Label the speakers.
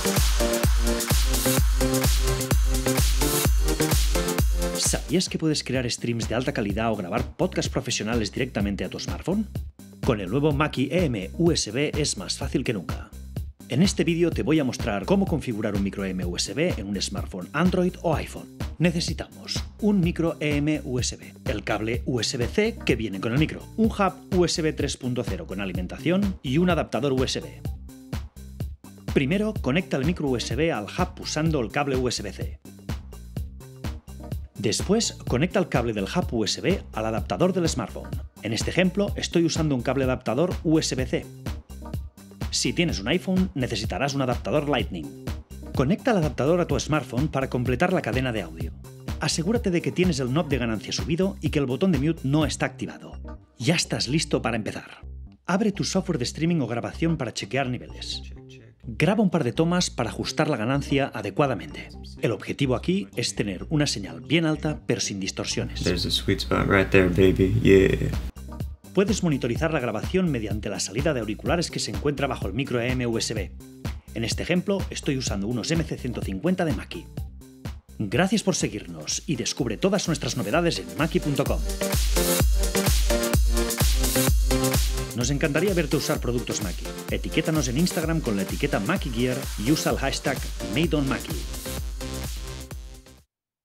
Speaker 1: ¿Sabías que puedes crear streams de alta calidad o grabar podcasts profesionales directamente a tu smartphone? Con el nuevo Mackie EM USB es más fácil que nunca. En este vídeo te voy a mostrar cómo configurar un micro EM USB en un smartphone Android o iPhone. Necesitamos un micro EM USB, el cable USB-C que viene con el micro, un hub USB 3.0 con alimentación y un adaptador USB. Primero, conecta el micro USB al hub usando el cable USB-C. Después, conecta el cable del hub USB al adaptador del smartphone. En este ejemplo, estoy usando un cable adaptador USB-C. Si tienes un iPhone, necesitarás un adaptador Lightning. Conecta el adaptador a tu smartphone para completar la cadena de audio. Asegúrate de que tienes el knob de ganancia subido y que el botón de mute no está activado. Ya estás listo para empezar. Abre tu software de streaming o grabación para chequear niveles. Graba un par de tomas para ajustar la ganancia adecuadamente. El objetivo aquí es tener una señal bien alta pero sin distorsiones.
Speaker 2: There's a sweet spot right there, baby. Yeah.
Speaker 1: Puedes monitorizar la grabación mediante la salida de auriculares que se encuentra bajo el micro EM USB. En este ejemplo estoy usando unos MC150 de Mackie. Gracias por seguirnos y descubre todas nuestras novedades en mackie.com. Nos encantaría verte usar productos Mackie. Etiquétanos en Instagram con la etiqueta Mackie Gear y usa el hashtag MadeOnMackie.